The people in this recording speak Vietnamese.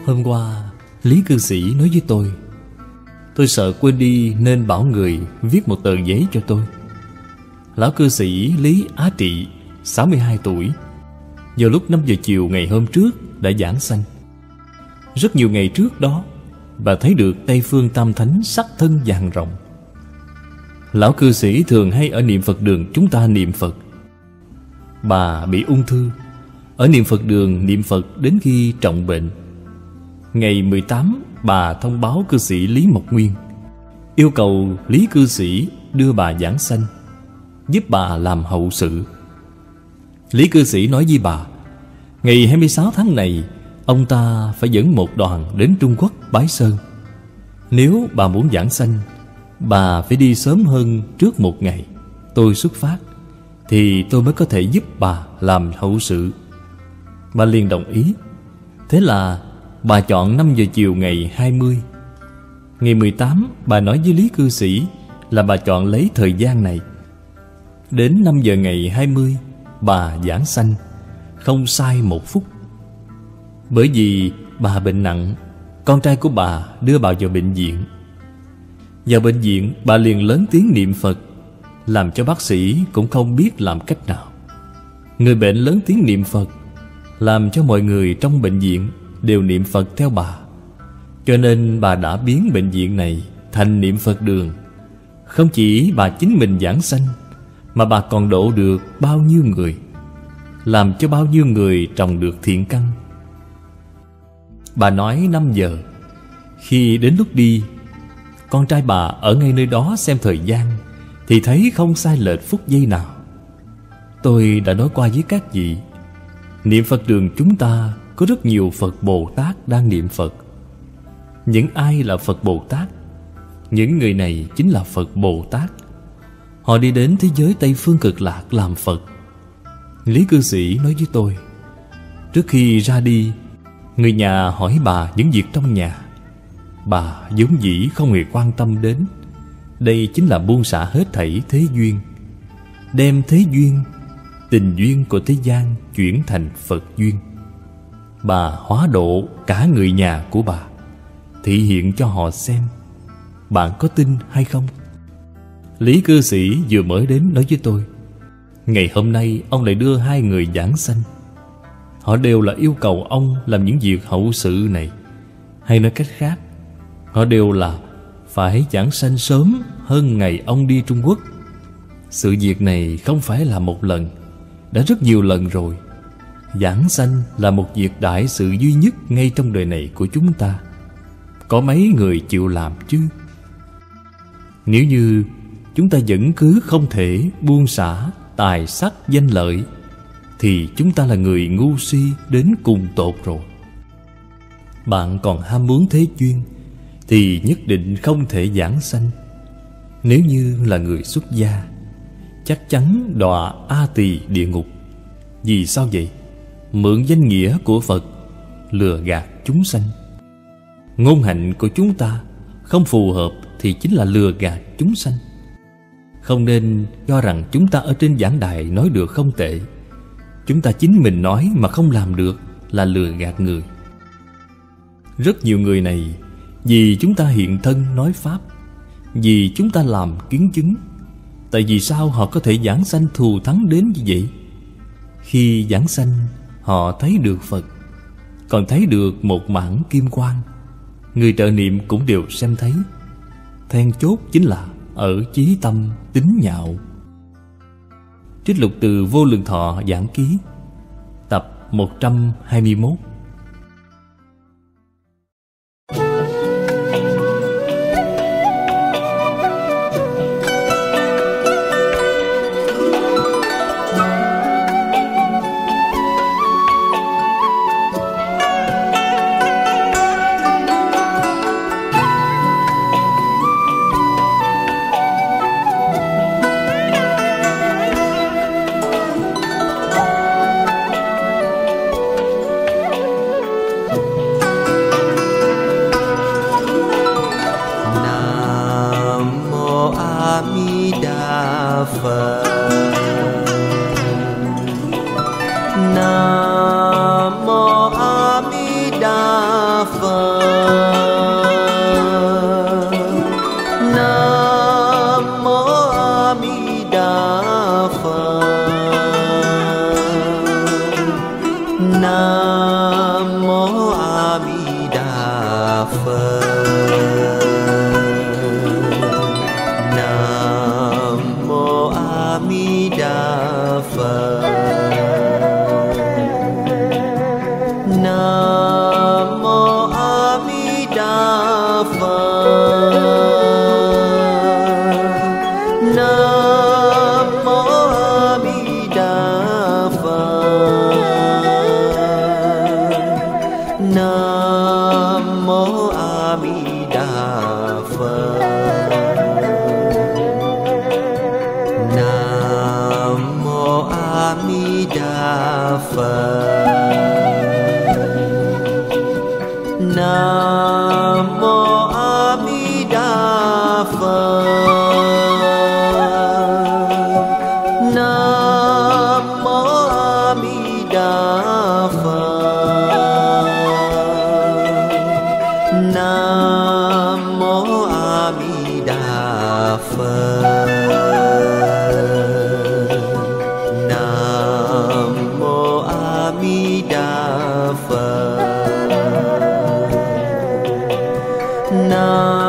Hôm qua Lý cư sĩ nói với tôi sợ quên đi nên bảo người viết một tờ giấy cho tôi. Lão cư sĩ Lý Á Trị, 62 tuổi, vào lúc 5 giờ chiều ngày hôm trước đã giảng sanh. Rất nhiều ngày trước đó, bà thấy được Tây Phương Tam Thánh sắc thân vàng rồng. Lão cư sĩ thường hay ở niệm Phật đường chúng ta niệm Phật. Bà bị ung thư, ở niệm Phật đường niệm Phật đến khi trọng bệnh. Ngày 18, bà thông báo cư sĩ Lý Mộc Nguyên, yêu cầu Lý cư sĩ đưa bà giảng sanh, giúp bà làm hậu sự. Lý cư sĩ nói với bà, ngày 26 tháng này ông ta phải dẫn một đoàn đến Trung Quốc bái sơn. Nếu bà muốn giảng sanh, bà phải đi sớm hơn trước một ngày tôi xuất phát, thì tôi mới có thể giúp bà làm hậu sự. Bà liền đồng ý. Thế là bà chọn 5 giờ chiều ngày 20. Ngày 18, bà nói với Lý cư sĩ là bà chọn lấy thời gian này. Đến 5 giờ ngày 20, bà giảng sanh, không sai một phút. Bởi vì bà bệnh nặng, con trai của bà đưa bà vào bệnh viện. Vào bệnh viện, bà liền lớn tiếng niệm Phật, làm cho bác sĩ cũng không biết làm cách nào. Người bệnh lớn tiếng niệm Phật, làm cho mọi người trong bệnh viện đều niệm Phật theo bà. Cho nên bà đã biến bệnh viện này thành niệm Phật đường. Không chỉ bà chính mình giảng sanh, mà bà còn độ được bao nhiêu người, làm cho bao nhiêu người trồng được thiện căn. Bà nói 5 giờ. Khi đến lúc đi, con trai bà ở ngay nơi đó xem thời gian, thì thấy không sai lệch phút giây nào. Tôi đã nói qua với các vị, niệm Phật đường chúng ta có rất nhiều Phật Bồ Tát đang niệm Phật. Những ai là Phật Bồ Tát? Những người này chính là Phật Bồ Tát. Họ đi đến thế giới Tây Phương Cực Lạc làm Phật. Lý cư sĩ nói với tôi, trước khi ra đi, người nhà hỏi bà những việc trong nhà. Bà vốn dĩ không hề quan tâm đến. Đây chính là buông xả hết thảy thế duyên, đem thế duyên, tình duyên của thế gian chuyển thành Phật duyên. Bà hóa độ cả người nhà của bà, thị hiện cho họ xem. Bạn có tin hay không? Lý cư sĩ vừa mới đến nói với tôi, ngày hôm nay ông lại đưa 2 người giảng sanh. Họ đều là yêu cầu ông làm những việc hậu sự này. Hay nói cách khác, họ đều là phải giảng sanh sớm hơn ngày ông đi Trung Quốc. Sự việc này không phải là một lần, đã rất nhiều lần rồi. Giảng sanh là một việc đại sự duy nhất ngay trong đời này của chúng ta. Có mấy người chịu làm chứ? Nếu như chúng ta vẫn cứ không thể buông xả tài sắc danh lợi, thì chúng ta là người ngu si đến cùng tột rồi. Bạn còn ham muốn thế duyên thì nhất định không thể giảng sanh. Nếu như là người xuất gia, chắc chắn đọa A Tỳ địa ngục. Vì sao vậy? Mượn danh nghĩa của Phật lừa gạt chúng sanh. Ngôn hạnh của chúng ta không phù hợp thì chính là lừa gạt chúng sanh. Không nên cho rằng chúng ta ở trên giảng đài nói được không tệ, chúng ta chính mình nói mà không làm được là lừa gạt người. Rất nhiều người này vì chúng ta hiện thân nói Pháp, vì chúng ta làm kiến chứng. Tại vì sao họ có thể giảng sanh thù thắng đến như vậy? Khi giảng sanh, họ thấy được Phật, còn thấy được một mảng kim quang. Người trợ niệm cũng đều xem thấy. Then chốt chính là ở chí tâm tín nhạo. Trích lục từ Vô Lượng Thọ Giảng Ký, tập 121. Nam mô A Di Đà Phật. Nam mô A Di Đà Phật. Nam mô A Di Đà Phật. Nam mô A Di Đà Phật. Nam mô A Di Đà Phật. Nam mô A Di Đà Phật. Nam mô A Di Đà Phật. Nam mô A Di Đà Phật. Nam mô A Di Đà Phật. Nam mô A Di Đà Phật. Nam mô A Di Đà Phật. Nam